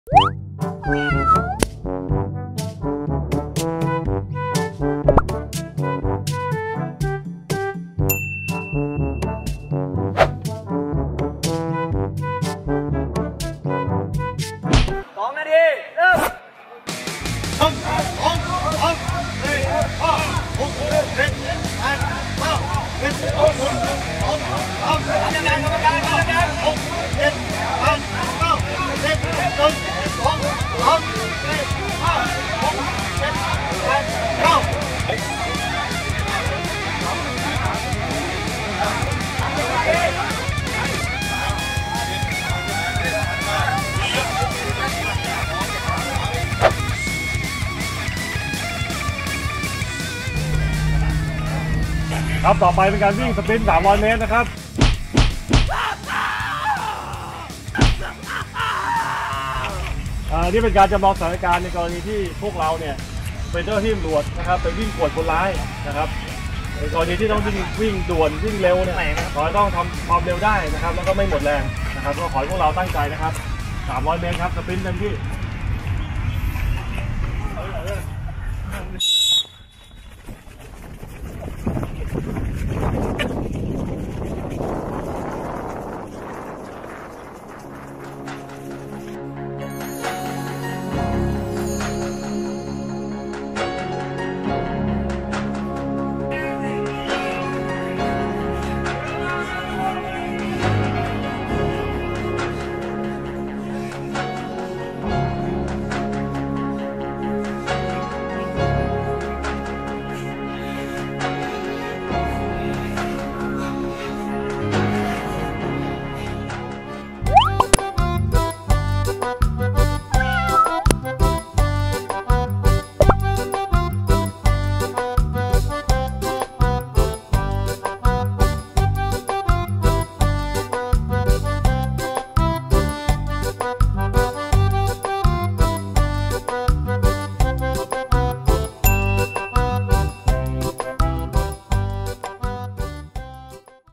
2 นาทีเริ่มครับต่อไปเป็นการวิ่งสปรินต์300 เมตรนะครับนี่เป็นการจำลองสถานการณ์ในกรณีที่พวกเราเนี่ยเป็นเจ้าหน้าที่ตำรวจนะครับไปวิ่งกวดคนร้ายนะครับในกรณีที่ต้องวิ่งด่วนวิ่งเร็วเนี่ยขอให้ต้องทำความเร็วได้นะครับแล้วก็ไม่หมดแรงนะครับก็ขอให้พวกเราตั้งใจนะครับ300 เมตรครับสปรินต์เต็มที่